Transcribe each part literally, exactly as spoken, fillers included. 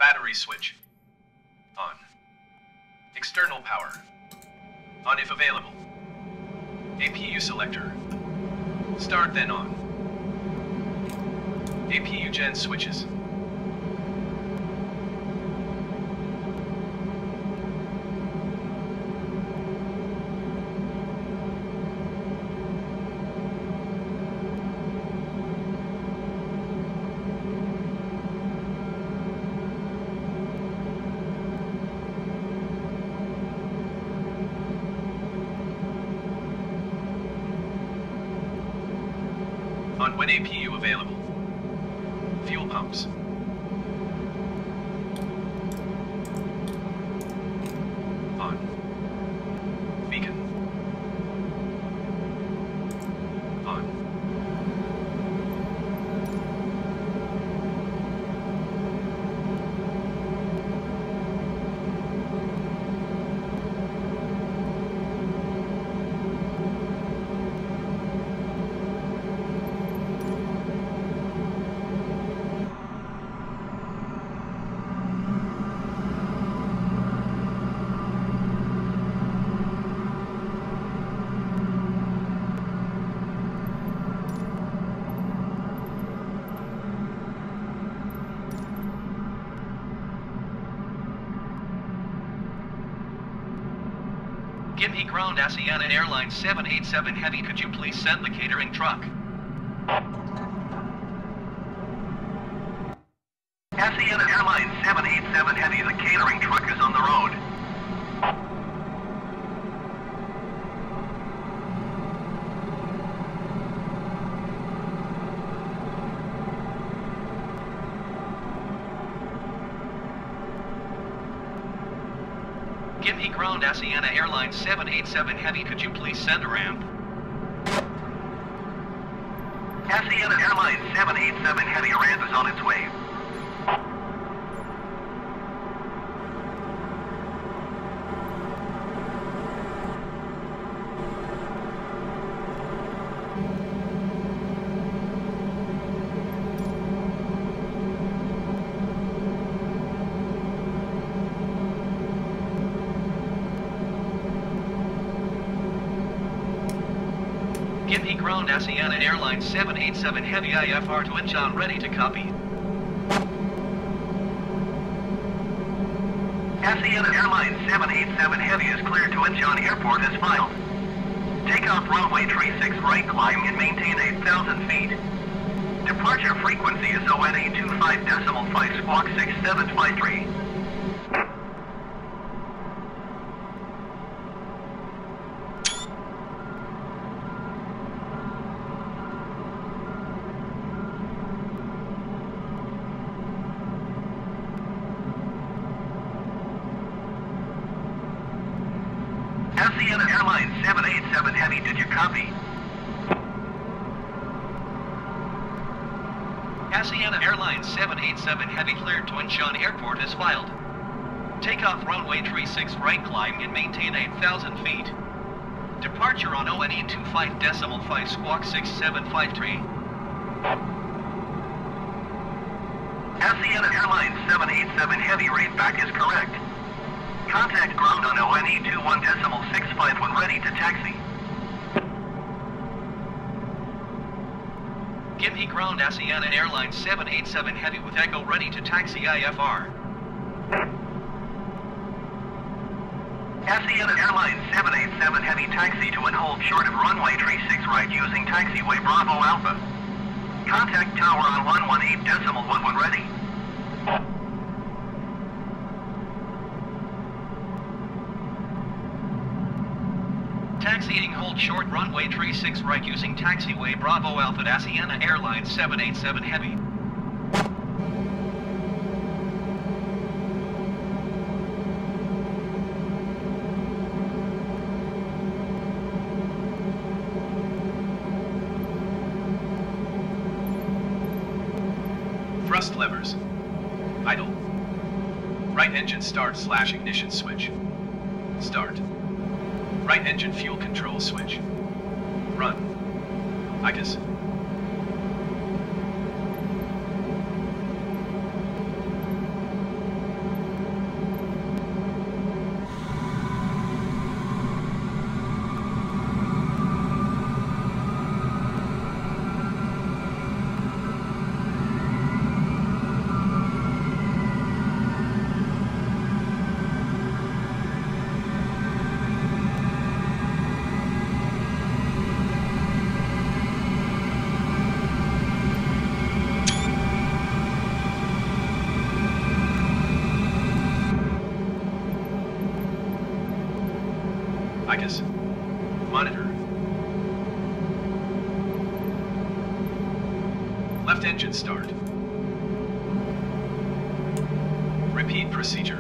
Battery switch. On. External power. On if available. A P U selector. Start then on. A P U gen switches. On when A P U available. Fuel pumps. On. Beacon. On. Gimhe ground Asiana Airlines seven eight seven Heavy, could you please send the catering truck? Asiana Airlines seven eight seven Heavy, the catering truck is on the road. Gimhe ground Asiana Airlines seven eight seven Heavy, could you please send a ramp? Asiana Airlines seven eight seven Heavy, a ramp is on its way. Gimhe ground Asiana Airlines seven eight seven Heavy I F R to Incheon, ready to copy. Asiana Airlines seven eight seven Heavy is cleared to Incheon Airport as filed. Takeoff runway three six right, climb and maintain eight thousand feet. Departure frequency is O N A two five decimal five squawk six seven five three. Asiana Airlines seven eight seven Heavy, did you copy? Asiana Airlines seven eight seven Heavy cleared to Incheon Airport as filed. Takeoff runway three six right, climb and maintain eight thousand feet. Departure on O N E two five decimal five squawk six seven five three. Asiana Airlines seven eight seven Heavy, rate back is correct. Contact ground on O N E two one decimal six five when ready to taxi. Gimhe ground Asiana Airlines seven eight seven Heavy with Echo ready to taxi I F R. Asiana Airlines seven eight seven Heavy, taxi to and hold short of runway three six right using taxiway Bravo Alpha. Contact tower on one one eight decimal one when ready. Taxiing hold short runway three six right using taxiway Bravo Alpha at Asiana Airlines seven eight seven Heavy. Thrust levers. Idle. Right engine start slash ignition switch. Start. Right engine fuel control switch. Run. I C A S. Ficus. Monitor. Left engine start. Repeat procedure.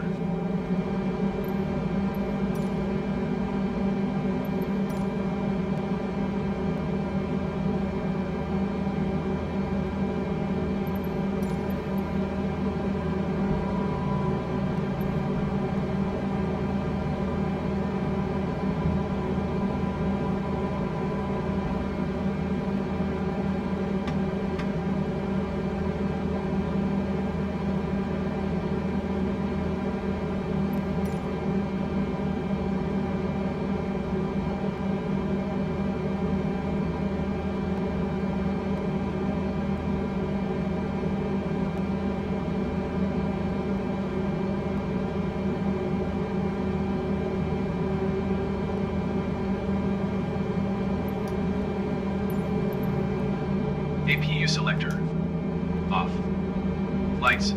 A P U selector. Off. Lights.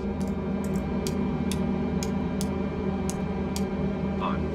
On.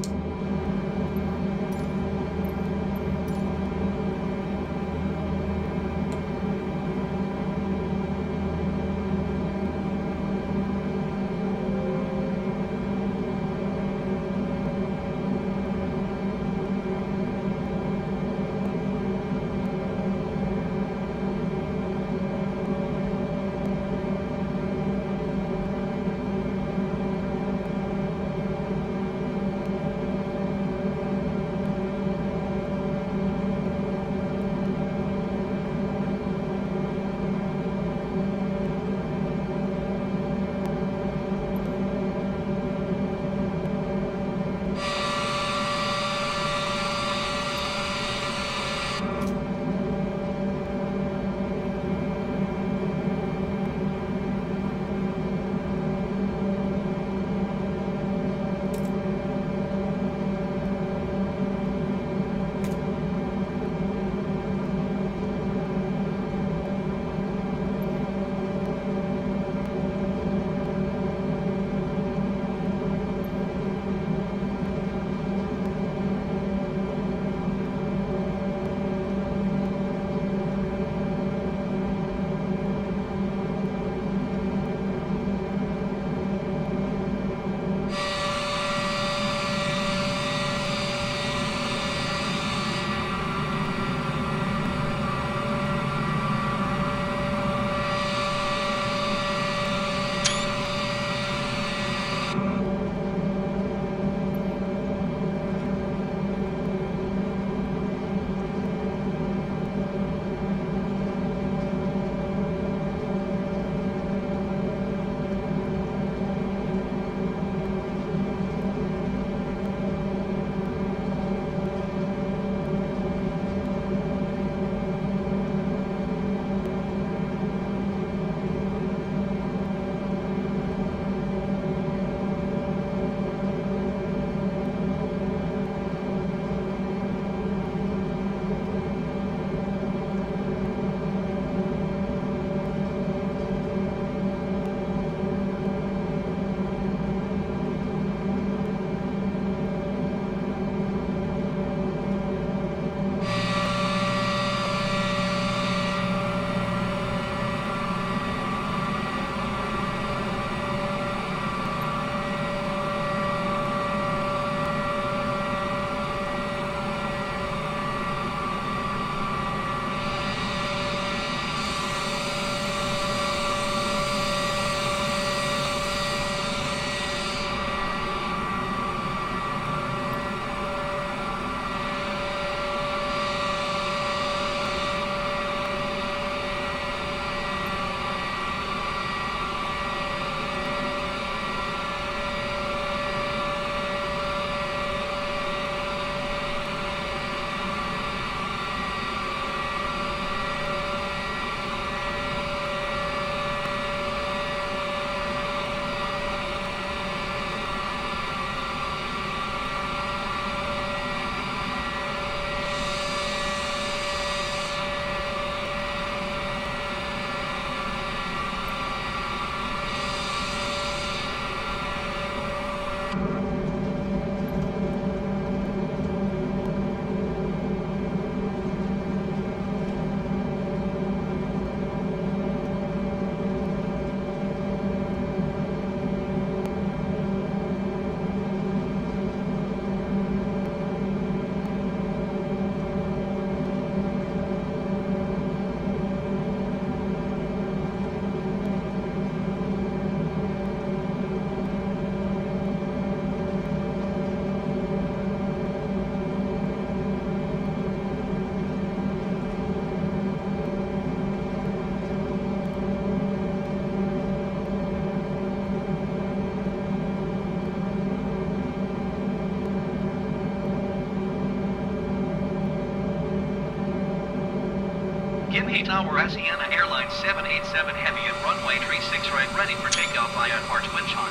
Gimhe Tower, Asiana Airlines seven eight seven Heavy and runway three six right, ready for takeoff via Port Winchon.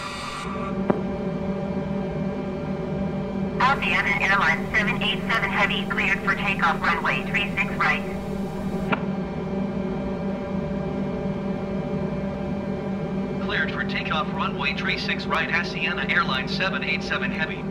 Asiana Airlines seven eight seven Heavy cleared for takeoff, runway three six right. Cleared for takeoff, runway three six right, Asiana Airlines seven eight seven Heavy.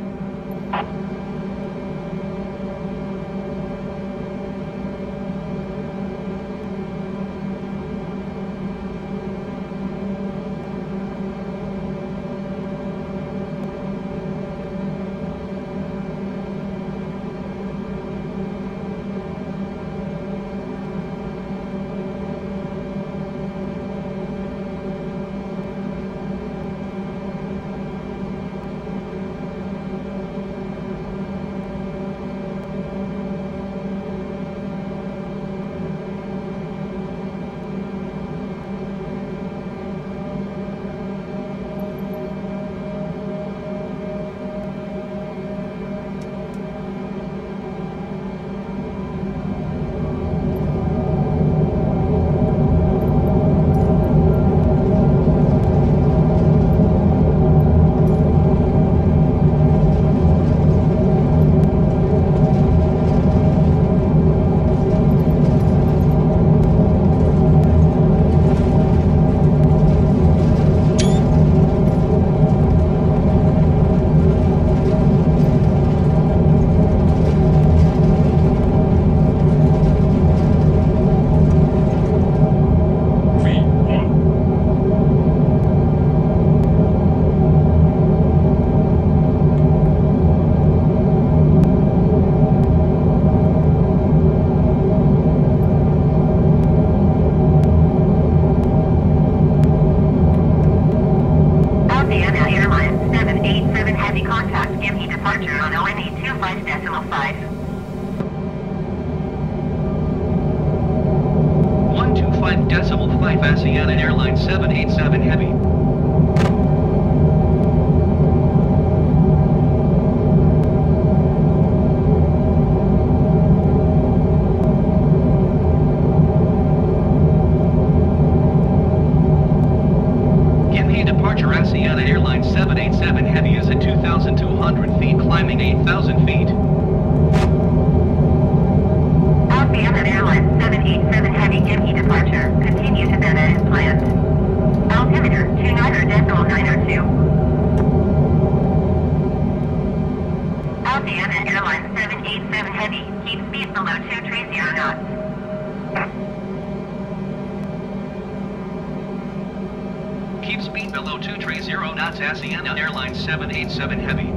Asiana Airlines seven eight seven Heavy. Gimhe departure, Asiana Airlines seven eight seven Heavy is at two thousand two hundred feet, climbing eight thousand feet. Asiana Airlines seven eight seven Heavy, Gimhe departure. Continue to Beta as planned. Altimeter two nine decimal nine oh two. Asiana Airlines seven eight seven Heavy, keep speed below two three zero knots. Keep speed below two three zero knots, Asiana Airlines seven eight seven Heavy.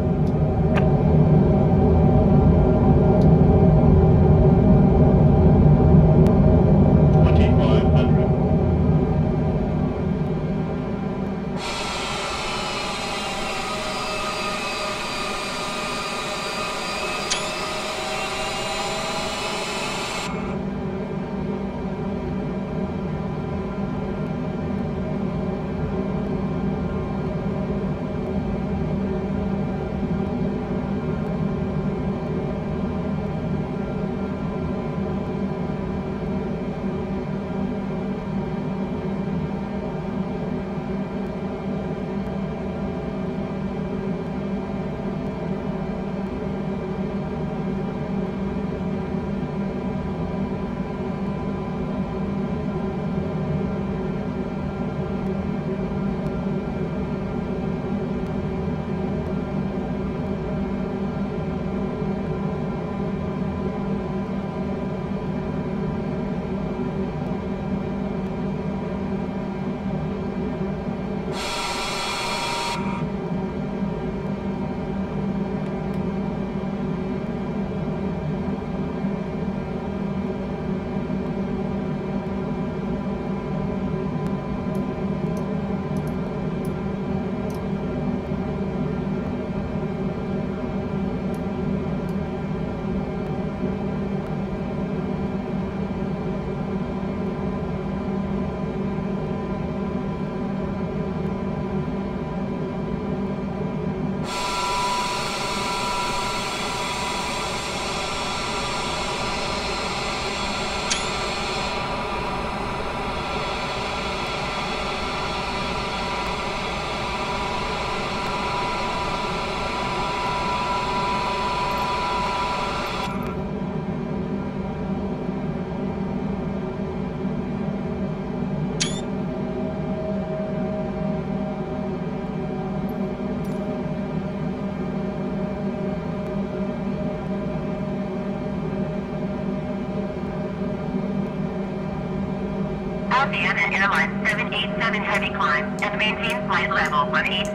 Asiana Airlines seven eight seven heavy climb and maintain flight level one eighty.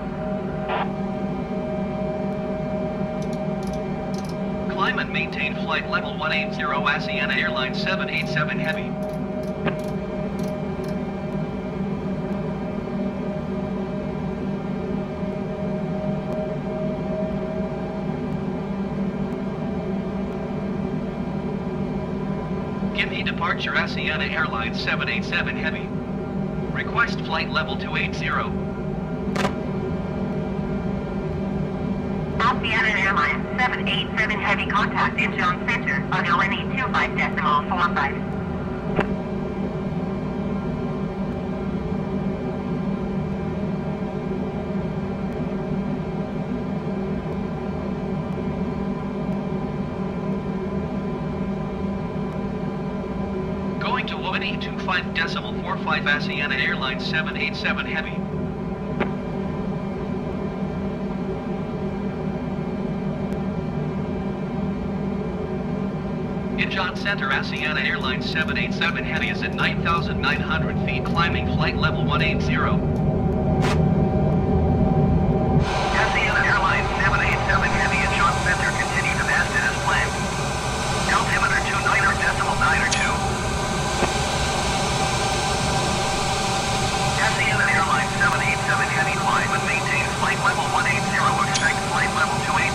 Climb and maintain flight level one eighty, Asiana Airlines seven eight seven heavy. Gimhe departure Asiana Airlines seven eight seven heavy. Request flight level two eighty. Asiana Airlines seven eight seven heavy contact Incheon Center on O N E two five decimal four five. Going to O N E two five decimal four five Asiana Airlines seven eight seven heavy. Incheon Center Asiana Airlines seven eight seven heavy is at nine thousand nine hundred feet, climbing flight level one eighty. Asiana Airlines seven eight seven heavy Incheon Center continue to Masted as planned. Altimeter two niner decimal niner two. Asiana Airlines seven eight seven heavy climb and maintain flight level one eighty. Expect flight level two eighty.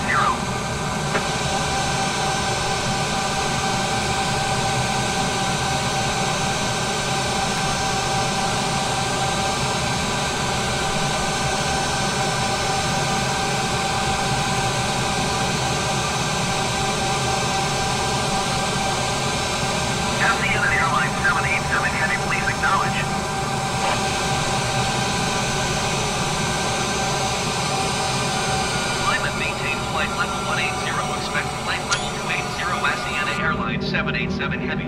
seven eight seven heavy.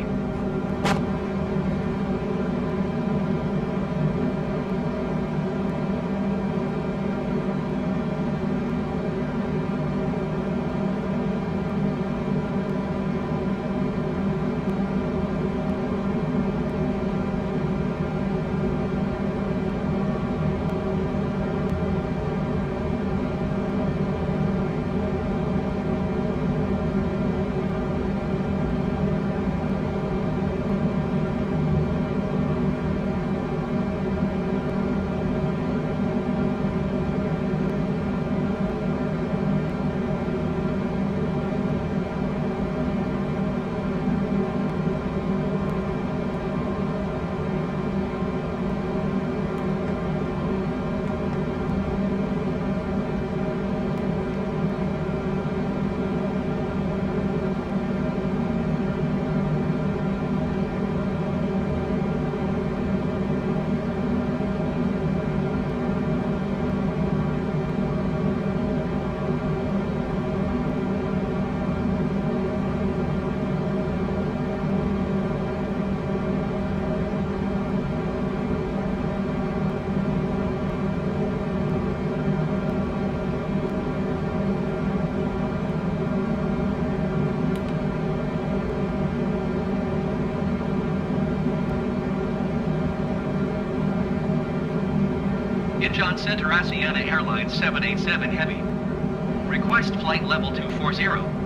Incheon Center Asiana Airlines seven eight seven heavy. Request flight level two forty.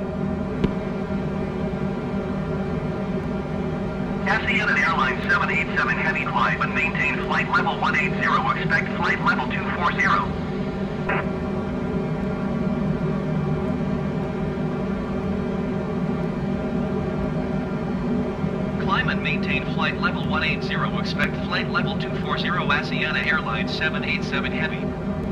Asiana Airlines seven eight seven heavy climb and maintain flight level one eighty. Expect flight level two forty. Climb and maintain flight level one eighty. Expect flight level two forty Asiana Airlines seven eight seven heavy.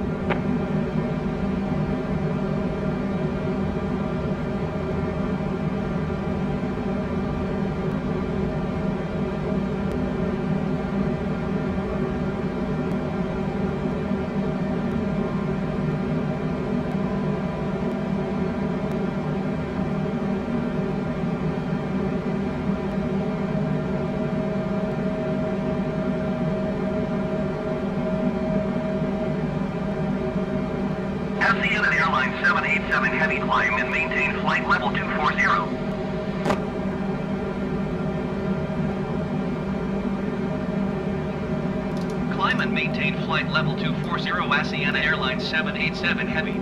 Asiana Airlines seven eight seven heavy climb and maintain flight level two forty. climb and maintain flight level two forty Asiana Airlines seven eighty-seven Heavy.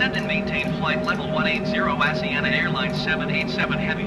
Descend and maintain flight level one eighty Asiana Airlines seven eighty-seven Heavy.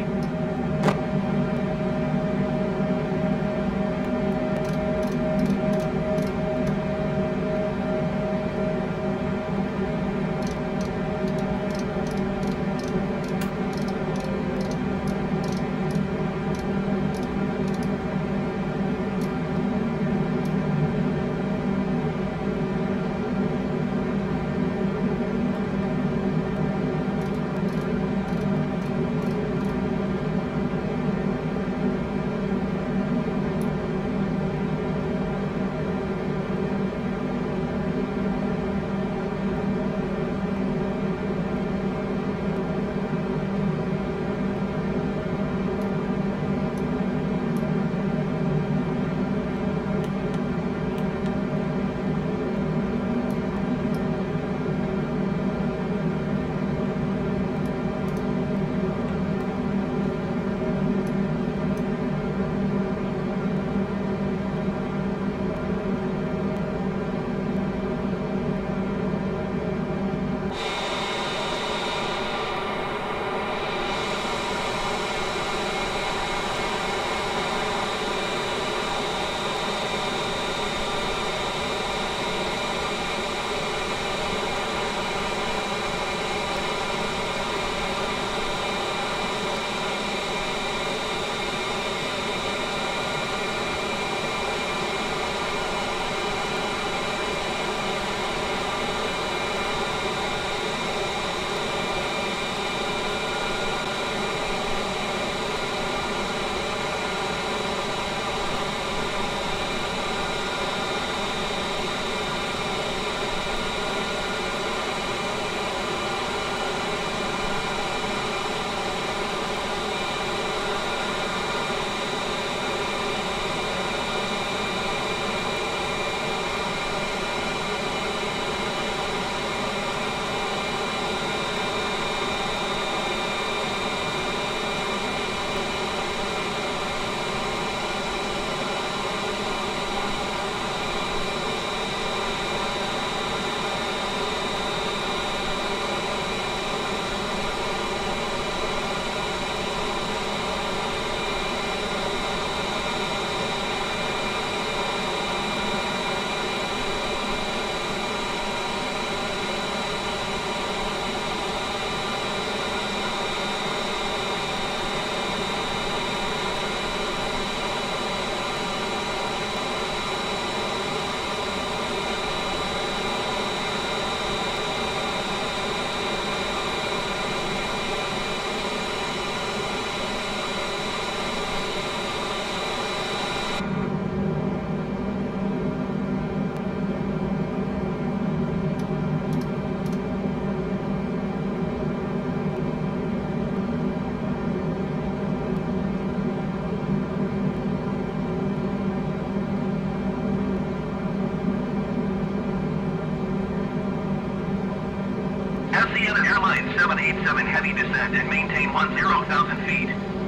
Asiana Airlines seven eighty-seven Heavy descend and maintain one zero thousand feet.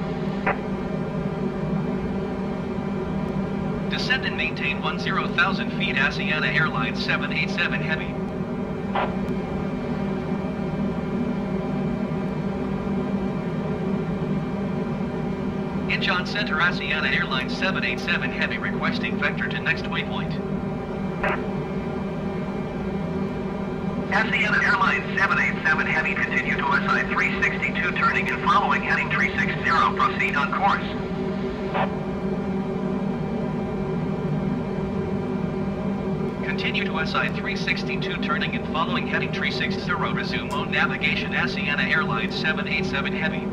Descend and maintain one zero thousand feet Asiana Airlines seven eighty-seven Heavy. Incheon Center Asiana Airlines seven eighty-seven Heavy requesting vector to next waypoint. Asiana Airlines seven eighty-seven Heavy continue to S I three sixty-two turning and following heading three sixty. Proceed on course. Continue to S I three sixty-two turning and following heading three sixty. Resume on navigation Asiana Airlines seven eighty-seven Heavy.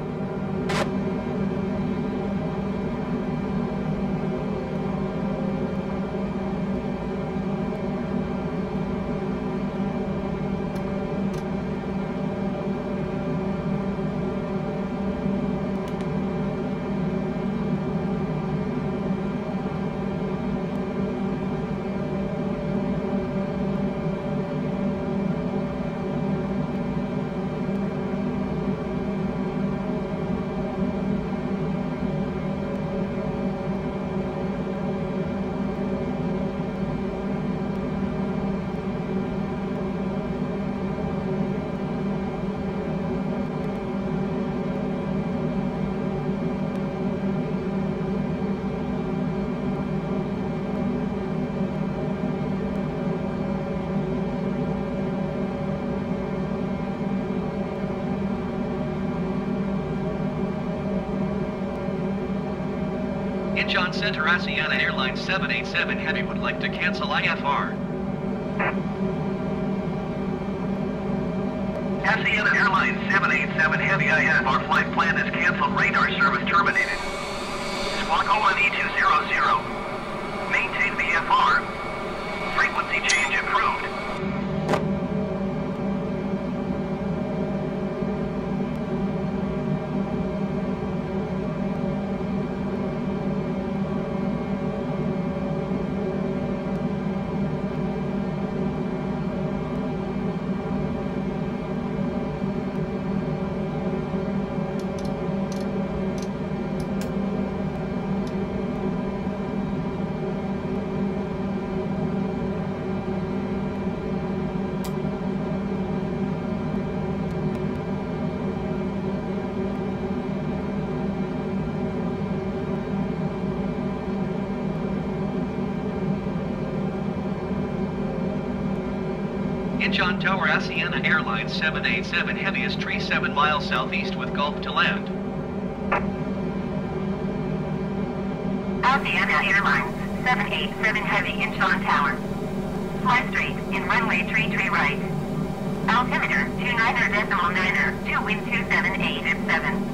Incheon Center, Asiana Airlines seven eight seven Heavy would like to cancel I F R. Asiana Airlines seven eight seven Heavy I F R flight plan is canceled. Radar service terminated. Squawk O N E two hundred. Maintain V F R. Frequency change approved. Incheon Tower, Asiana Airlines seven eight seven Heavy is tree seven miles southeast with Gulf to land. Asiana Airlines seven eight seven Heavy Incheon Tower. Fly straight in runway three three right. Altimeter two niner decimal niner, two wind two seven eight at seven.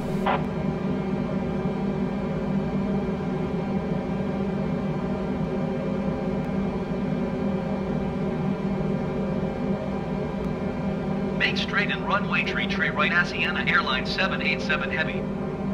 Make straight in runway three three right, Asiana Airlines seven eight seven Heavy.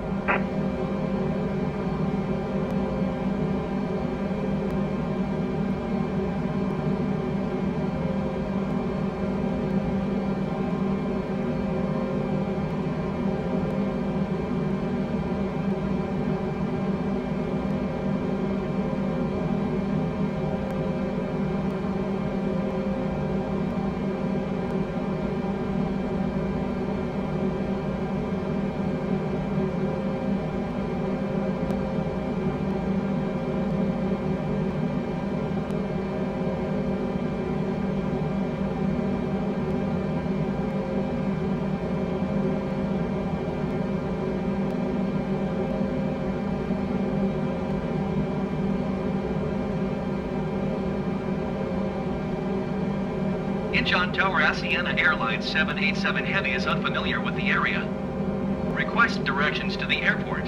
Incheon Tower, Asiana Airlines seven eight seven Heavy is unfamiliar with the area. Request directions to the airport.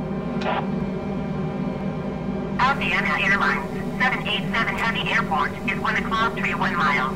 Asiana Airlines seven eight seven Heavy Airport is one o'clock three one miles.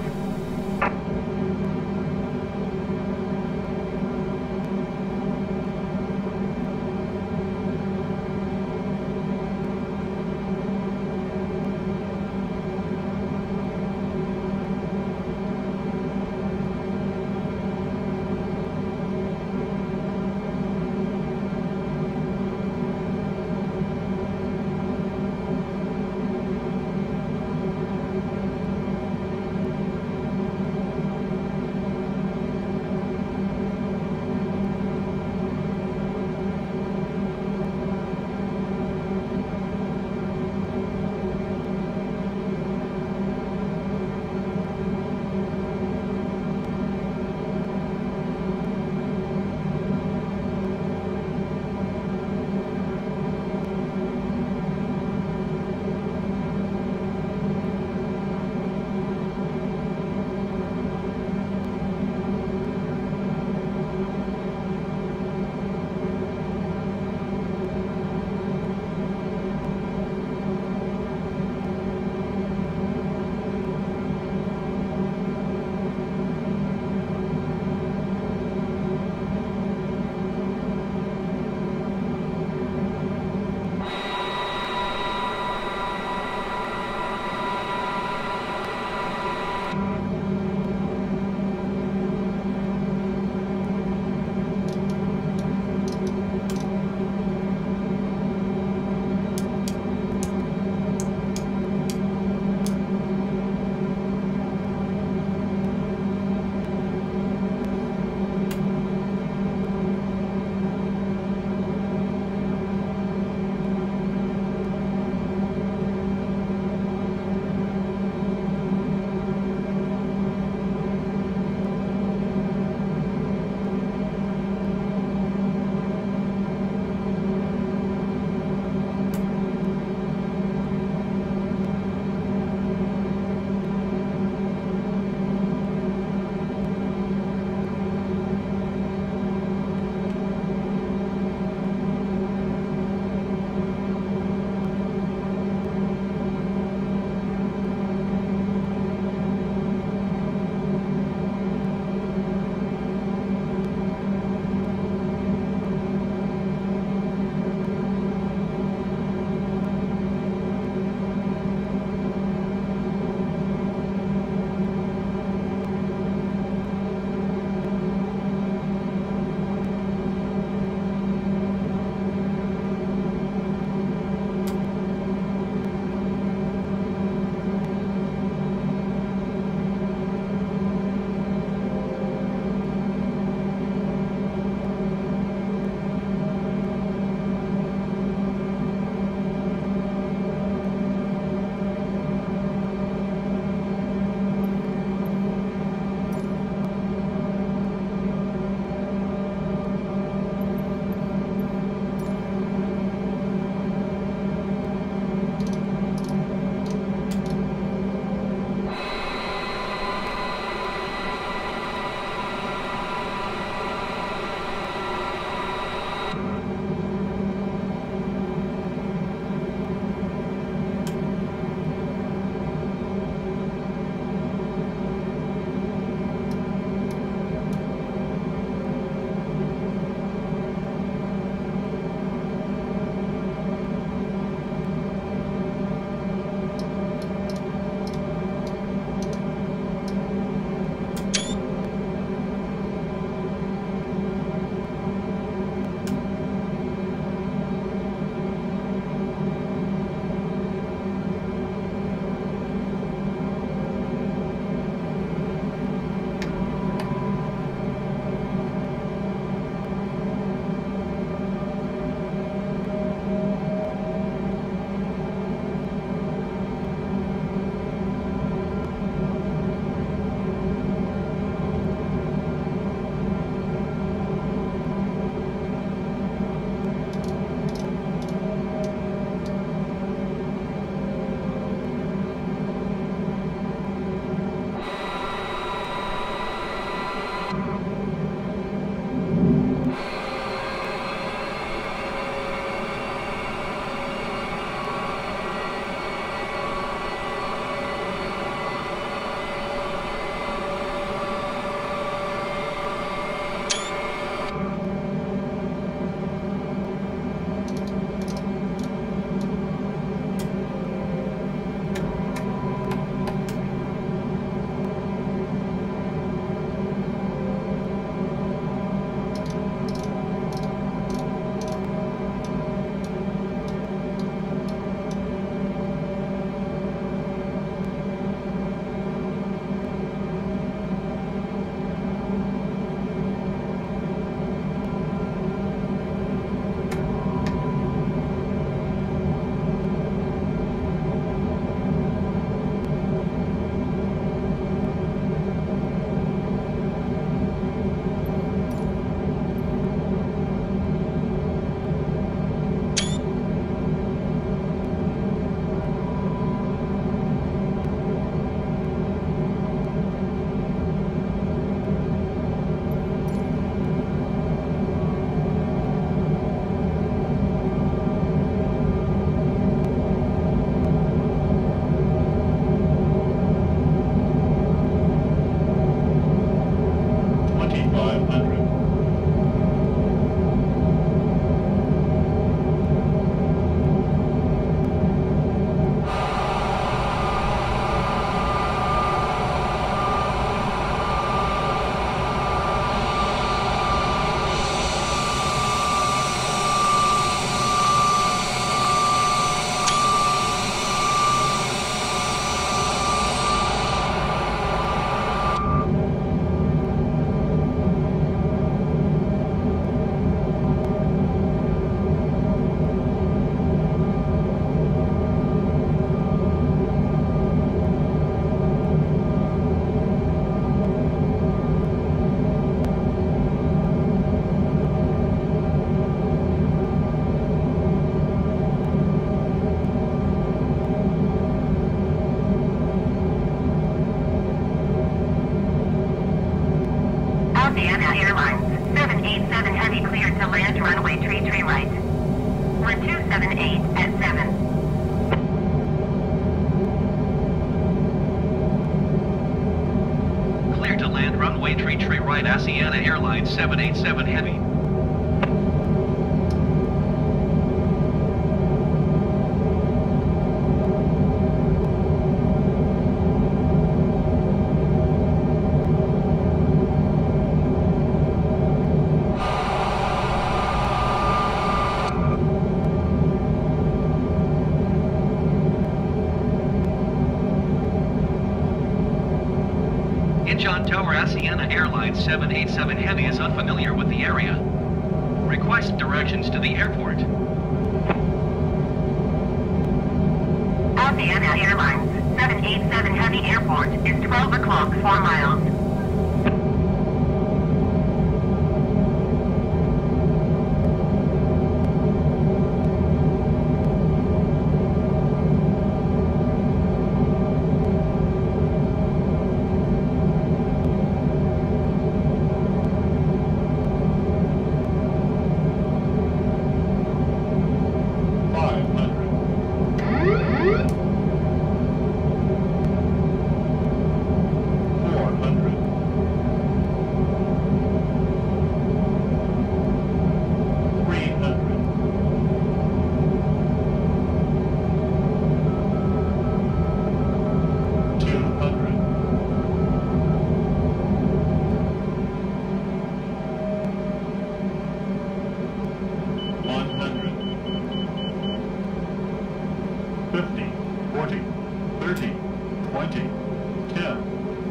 to land runway tree tree right. one two seven eight at seven. Clear to land runway tree tree right, Asiana Airlines seven eight seven Heavy. Incheon Tower, Asiana Airlines seven eight seven Heavy is unfamiliar with the area. Request directions to the airport. Asiana Airlines seven eight seven Heavy Airport is twelve o'clock, four miles. fifty, forty, thirty, twenty, ten.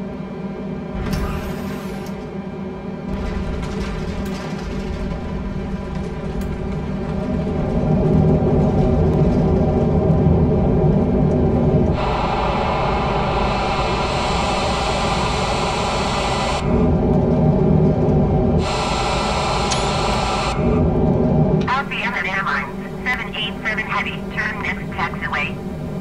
Asiana Airlines seven eight seven Heavy, turn next taxiway.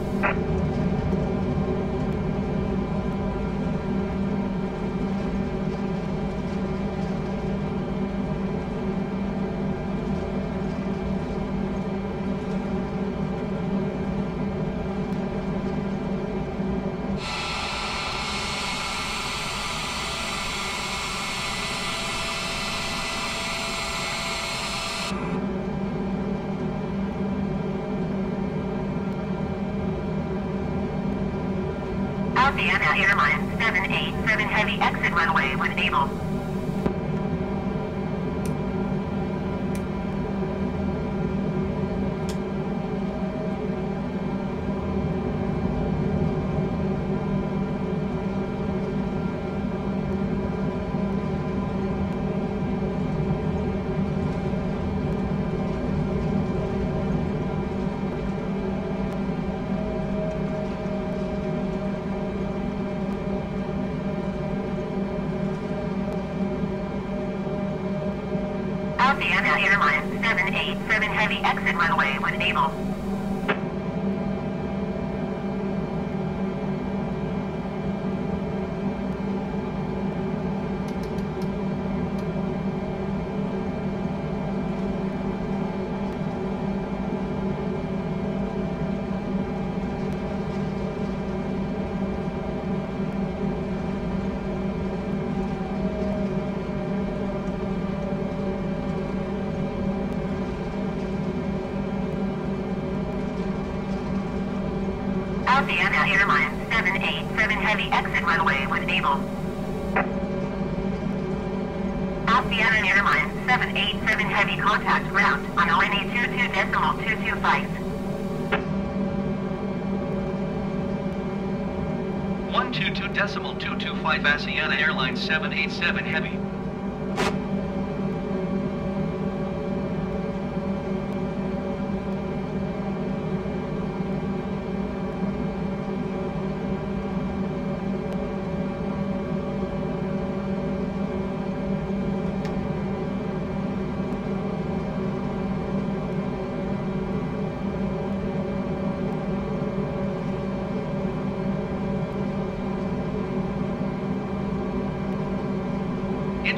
Asiana Airlines seven eight seven Heavy, exit runway when able. Asiana Airlines seven eight seven Heavy, exit runway when able. Asiana Airlines seven eight seven Heavy, exit runway when able. Asiana Airlines seven eight seven Heavy, contact ground on O N E two two decimal two two five. one two two decimal two two five, Asiana Airlines seven eight seven Heavy.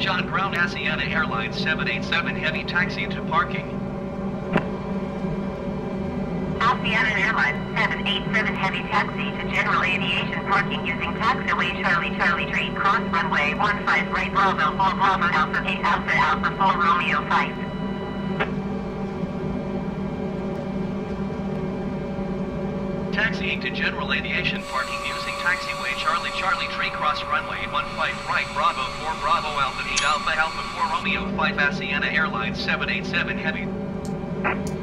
John ground Asiana Airlines seven eight seven Heavy taxi to parking. Asiana Airlines seven eight seven Heavy taxi to General Aviation parking using taxiway Charlie Charlie Tree cross runway one five right Bravo four Bravo Alpha eight Alpha Alpha four Romeo five. Taxiing to General Aviation parking using taxiway Charlie Charlie Tree cross runway one five right Bravo four Bravo Alpha eight Alpha Alpha four Romeo five Asiana Airlines seven eight seven Heavy.